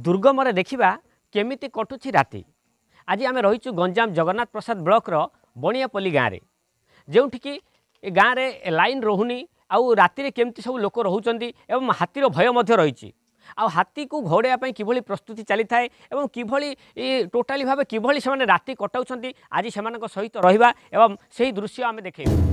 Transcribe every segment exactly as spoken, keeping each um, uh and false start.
दुर्गम देखा केमिति कटुछि राति। आज आम रहीचु गंजाम जगन्नाथ प्रसाद ब्लॉक रो बणियापल्ली गाँव में, जोठिकी गाँव में लाइन रोहुनी आउ राति केमती सब लोक रोचंती एवं हाथीर भय मध्य रही। आ हाथी को घोड़ाई किभली प्रस्तुति चली थाए एवं किभली टोटाली भाव किभली से राति कटाउछंती आज से सहित रहिबा एवं सही दृश्य आम देखैबु।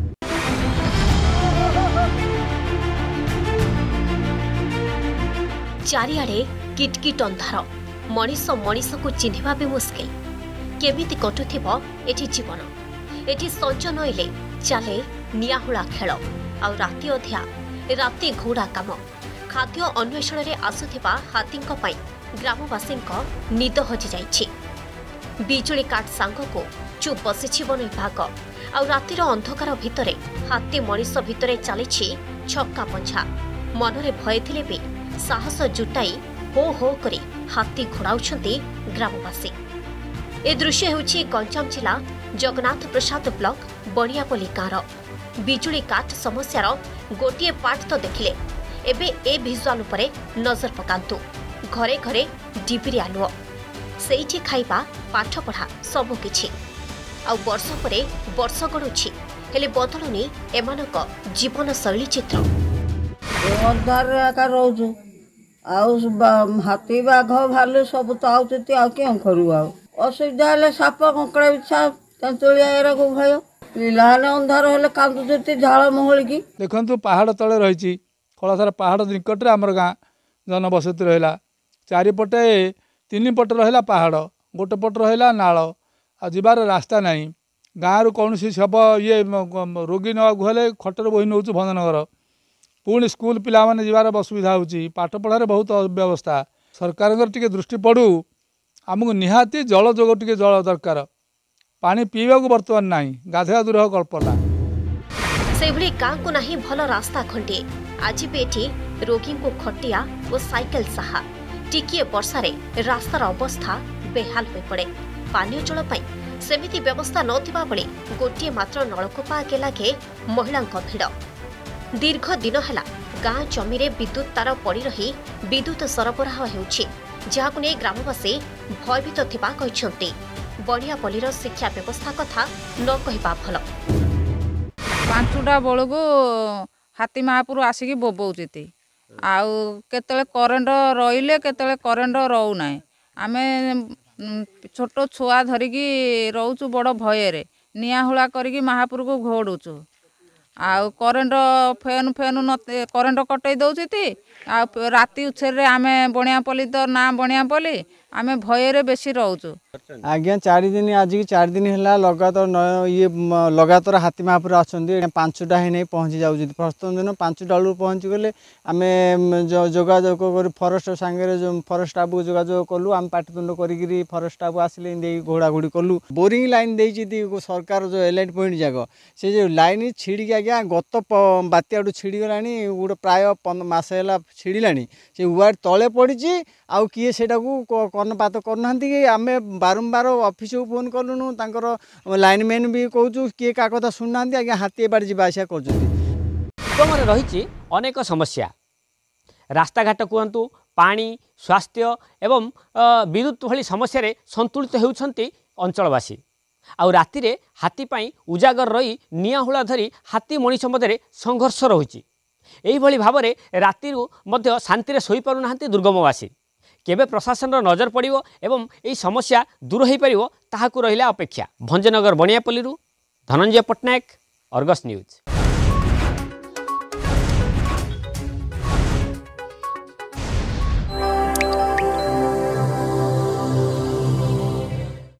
चारिआडे किटकिट अंधार, मनीष मनीष को चिन्हिबा भी मुस्किल। केमिति कटुथिबो एठी जीवन, एठी संच नईले चले नियाहुला खेल आ राति अधिया राति घोड़ा काम। खाद्य अन्वेषण रे आसुथिबा हाथींक पई ग्रामवासींक निद हजि जाइछि। बिजुली काट सांग को चुप बसिछि वन विभाग आ रातिर अंधकार भितरे हाथी मनीष भितरे चलिछि छक्का पंछा। मनरे भय थिले भी साहस जुटाई हो हो करी हाथी घोड़ाउछंती ग्रामवासी। ए दृश्य हेउछि गंजाम जिला जगन्नाथ प्रसाद ब्लॉक बणियापल्ली गाँव। बिजुली काट समस्यार गोटे पार्ट तो देखिले, एबे ए भिजुआल उपरे नजर पकांतु। घरे घरे डिबिरी आलुओ, सेठी खाइबा पाठ पढ़ा सबु किछि। आ वर्ष परे वर्ष गडुछि, हेले बदलुनी एमानक जीवन शैली चित्र। अंधार आकार रोजु आउ हाथी बाघ भालू सब तो आउती आ क्यों करू आ असुविधा हेले साप कंकड़ा बिछा तेंतुलिया एरा को भय पिलाने अंधार हेले कांदुती झाड़ महल की देखंतु पहाड़ तले रही खलासार पहाड़ निकट रे हमर गाँ जनबसति रहिला। चारिपटे तीन पट रहिला पहाड़, गोटे पट रहिला नाल आ जिबार रास्ता नहीं। गाँव कौन सब ये रोगी नवाक हेले खटर बोही नौ भंजनगर। पुणी स्कूल पिला माने जीवार असुविधा होची, पाठ पढ़ार बहुत अव्यवस्था। सरकार टिके दृष्टि पड़ू, आमको निहाती जल जोग टिके जल दरकार। पानी पीवा को बर्तमान नहीं, गाधेवा दूर कल्पना। से भली गाँ को नहीं भल रास्ता खंडे। आज भी एठी रोगी को खटिया और साइकेल साहा। टिकिए वर्षारे रास्तार अवस्था बेहाल हो पड़े। पानीय जल पाई सेमिति व्यवस्था नथिबा बेले गोटे मात्र नलकूप आगे लगे महिलांक भिड़। दीर्घ दिन है गाँ जमी रे विद्युत तार पड़ी रही विद्युत सरबराह होउछि, जहाकु नै ग्रामवासी भयभीत थिबा कहिसंती। बणियापल्लीर शिक्षा व्यवस्था कथा न कहिबा भल। पांचटा बेलू हाथी महापुर आसिकी बोबौती आउ केतले करेन्ट रहिले केतले करेन्ट रोना। आम छोट छुआ धरिकी रोचु बड़ भୟରେ निआहुला करिकी महापुर को घोड़ुचु। आउ करेन्ट फैन फैन न करेन्ट कटई दौचती। आ राति उछेर आम बणियापल्ली तो ना बणियापल्ली आम भୟରେ बेसी रोचु। आज्ञा चार दिन आज की चार दिन है लगातार ये लगातार हाथी महापुर आसंती। पांचटा ही नहीं पहुँची जाऊँ। प्रथम दिन पांचटा बेलू पहुँची गले आम जोगाजोग कर फरेस्ट सांगे जो फरेस्ट स्टाफ को जोगाजोग कलु। आम पाटितुंड करी फरेस्ट स्टाफ आसिले घोड़ा घोड़ी कलु। बोरिंग लाइन देती सरकार जो एल पॉइंट जाक से जो लाइन छिड़ी आज्ञा गत बात्या छिड़ी गला गोटे प्राय मसे है छिड़ला से वार्ड तले पड़ी। आउ किए से कर्णपात करना कि आम बारंबार ऑफिस को फोन कलुनु। लाइनमैन भी कहूँ किए का कथा शुणुना आज्ञा हाथी बाड़ जावासिया कर रही अनेक समस्या। रास्ताघाट कहतु, पानी, स्वास्थ्य एवं विद्युत भली समस्या संतुलित होउछंती अंचलवासी। आउ राति हाथी पाई उजागर रही निआहुला धरी हाथी मनीष मध्य संघर्ष रही। यही भाव में राति शांति शोई पारु नाहांती दुर्गमवासी। केबे प्रशासन नजर पड़िबो एवं यही समस्या दूर हो पारिबो ताहाकु रहिला अपेक्षा। Bhanjanagar Baniapalli Dhananjay Pattnaik, Argus news.